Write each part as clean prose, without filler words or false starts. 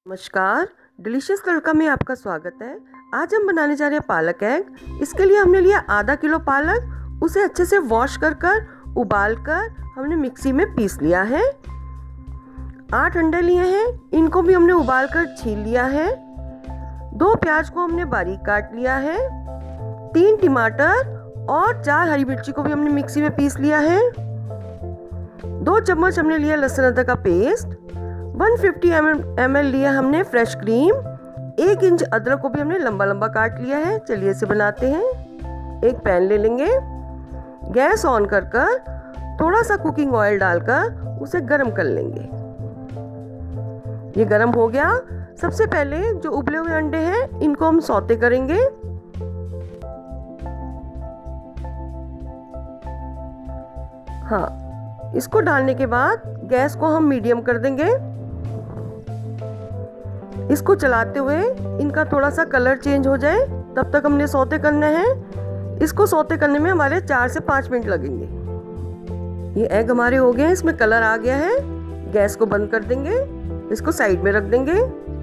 नमस्कार, डिलीशियस तड़का में आपका स्वागत है। आज हम बनाने जा रहे हैं पालक एग। इसके लिए हमने लिया आधा किलो पालक। उसे अच्छे से वॉश कर उबाल कर हमने मिक्सी में पीस लिया है। 8 अंडे लिए हैं, इनको भी हमने उबाल कर छील लिया है। 2 प्याज को हमने बारीक काट लिया है। 3 टमाटर और 4 हरी मिर्ची को भी हमने मिक्सी में पीस लिया है। 2 चम्मच हमने लिया लहसुन अदरक का पेस्ट। 150 ml लिया हमने फ्रेश क्रीम। 1 इंच अदरक को भी हमने लंबा लंबा काट लिया है। चलिए इसे बनाते हैं। एक पैन ले लेंगे, गैस ऑन कर थोड़ा सा कुकिंग ऑयल डालकर उसे गरम कर लेंगे। ये गरम हो गया। सबसे पहले जो उबले हुए अंडे हैं इनको हम सौते करेंगे। हाँ, इसको डालने के बाद गैस को हम मीडियम कर देंगे। इसको चलाते हुए इनका थोड़ा सा कलर चेंज हो जाए तब तक हमने सौते करना है। इसको सौते करने में हमारे 4 से 5 मिनट लगेंगे। ये एग हमारे हो गए हैं, इसमें कलर आ गया है। गैस को बंद कर देंगे, इसको साइड में रख देंगे।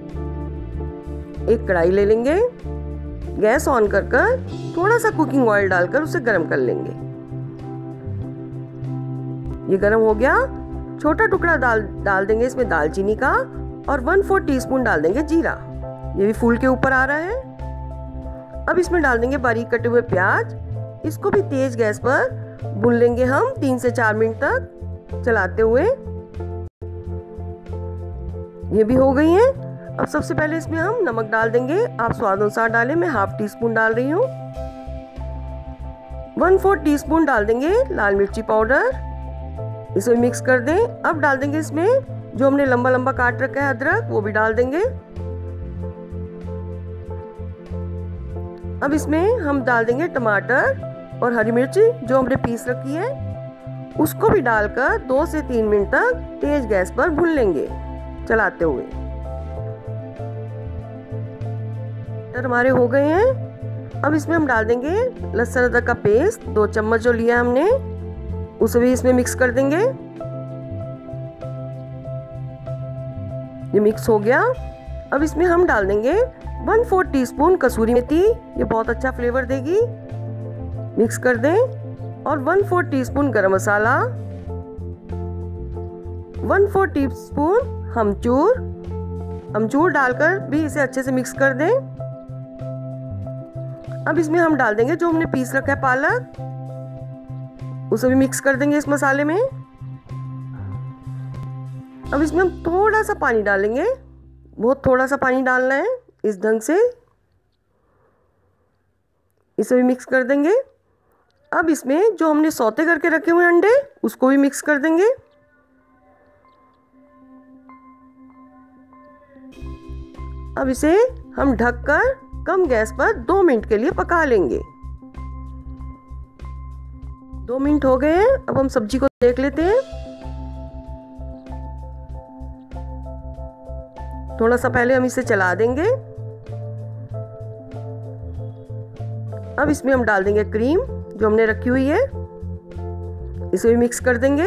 एक कढ़ाई ले लेंगे, गैस ऑन कर थोड़ा सा कुकिंग ऑयल डालकर उसे गर्म कर लेंगे। ये गर्म हो गया। छोटा टुकड़ा डाल देंगे इसमें दालचीनी का और 1/4 टीस्पून डाल देंगे जीरा। ये भी फूल के ऊपर आ रहा है। अब इसमें डाल देंगे बारीक कटे हुए प्याज। इसको भी तेज गैस पर भून लेंगे हम 3 से 4 मिनट तक चलाते हुए। ये भी हो गई हैं। अब सबसे पहले इसमें हम नमक डाल देंगे। आप स्वाद अनुसार डालें, मैं 1/2 टीस्पून डाल रही हूँ। 1/4 टीस्पून डाल देंगे लाल मिर्ची पाउडर। इसे मिक्स कर दें। अब डाल देंगे इसमें जो हमने लंबा लंबा काट रखा है अदरक, वो भी डाल देंगे। अब इसमें हम डाल देंगे टमाटर और हरी मिर्ची जो हमने पीस रखी है, उसको भी डालकर 2 से 3 मिनट तक तेज गैस पर भून लेंगे चलाते हुए। टमाटर हमारे हो गए हैं। अब इसमें हम डाल देंगे लहसुन अदरक का पेस्ट। 2 चम्मच जो लिया हमने, उसे भी इसमें मिक्स कर देंगे। ये मिक्स हो गया। अब इसमें हम डाल देंगे 1/4 टीस्पून कसूरी मेथी। ये बहुत अच्छा फ्लेवर देगी। मिक्स कर दें। और 1/4 टीस्पून गरम मसाला, 1/4 टीस्पून अमचूर डालकर भी इसे अच्छे से मिक्स कर दें। अब इसमें हम डाल देंगे जो हमने पीस रखा है पालक, उसे भी मिक्स कर देंगे इस मसाले में। अब इसमें हम थोड़ा सा पानी डालेंगे, बहुत थोड़ा सा पानी डालना है। इस ढंग से इसे भी मिक्स कर देंगे। अब इसमें जो हमने सौते करके रखे हुए अंडे, उसको भी मिक्स कर देंगे। अब इसे हम ढककर कम गैस पर 2 मिनट के लिए पका लेंगे। 2 मिनट हो गए हैं। अब हम सब्जी को देख लेते हैं। थोड़ा सा पहले हम इसे चला देंगे। अब इसमें हम डाल देंगे क्रीम जो हमने रखी हुई है, इसे भी मिक्स कर देंगे।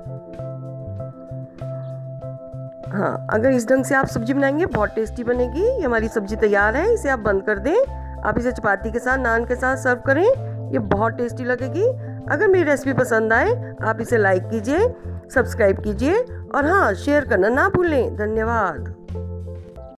हाँ, अगर इस ढंग से आप सब्जी बनाएंगे बहुत टेस्टी बनेगी। ये हमारी सब्जी तैयार है। इसे आप बंद कर दें। आप इसे चपाती के साथ, नान के साथ सर्व करें। ये बहुत टेस्टी लगेगी। अगर मेरी रेसिपी पसंद आए आप इसे लाइक कीजिए, सब्सक्राइब कीजिए और हाँ, शेयर करना ना भूलें। धन्यवाद।